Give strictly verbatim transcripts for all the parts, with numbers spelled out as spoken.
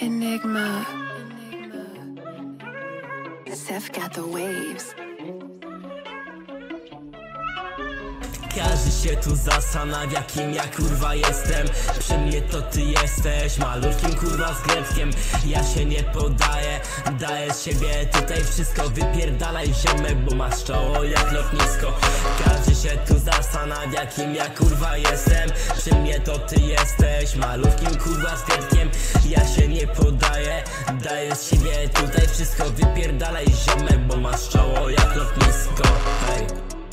Enigma. Seth got the waves. Każdy się tu zastanawia, kim ja kurwa jestem. Przy mnie to ty jesteś malutkim kurwa względkiem. Ja się nie poddaję, daję z siebie tutaj wszystko. Wypierdalaj ziomek, bo masz czoło jak lotnisko. Każdy się tu zastanawia, kim ja kurwa jestem. Przy mnie to ty jesteś malutkim kurwa względkiem. Ja się nie poddaję, daję z siebie tutaj wszystko. Wypierdalaj ziomek, bo masz czoło jak lotnisko. Hej.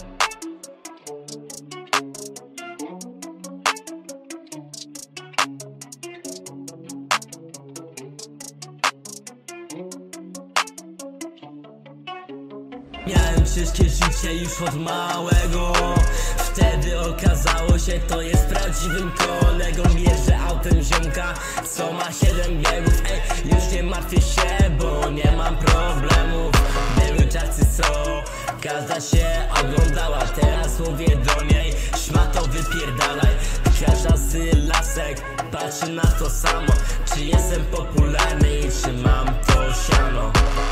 Miałem ciężkie życie już od małego. Wtedy okazało się, to jest prawdziwym kolegą. Jeżdżę autem ziomka, co ma siedem biegów. Ej, już nie martwię się, bo nie mam problemów. Były czasy, co każda się oglądała. Teraz mówię do niej, szmato wypierdalaj. Każda z lasek patrzy na to samo. Czy jestem popularny i czy mam to siano.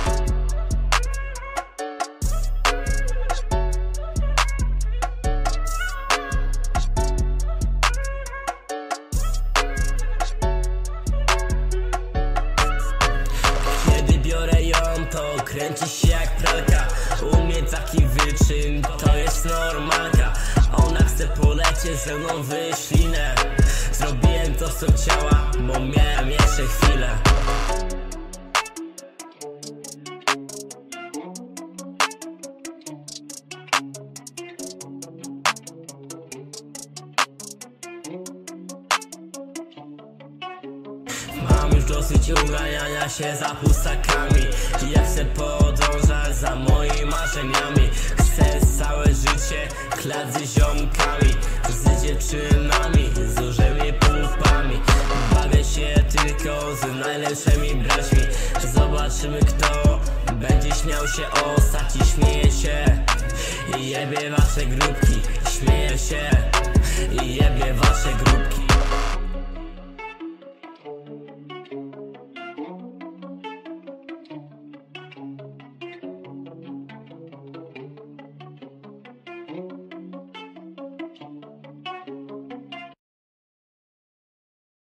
To kręci się jak pralka. U mnie taki wyczyn to jest normalka. Ona chce polecieć ze mną w ślinę. Zrobiłem to co chciała, bo miałem jeszcze chwilę. Mam już dosyć uganiania się za pustakami. Ja chcę podążać za moimi marzeniami. Chcę całe życie klać z ziomkami, z dziewczynami, z dużymi pupami. Bawię się tylko z najlepszymi braćmi. Zobaczymy, kto będzie śmiał się ostać i śmieje się. I jebie wasze grupki, śmieje się. I jebie wasze grupki.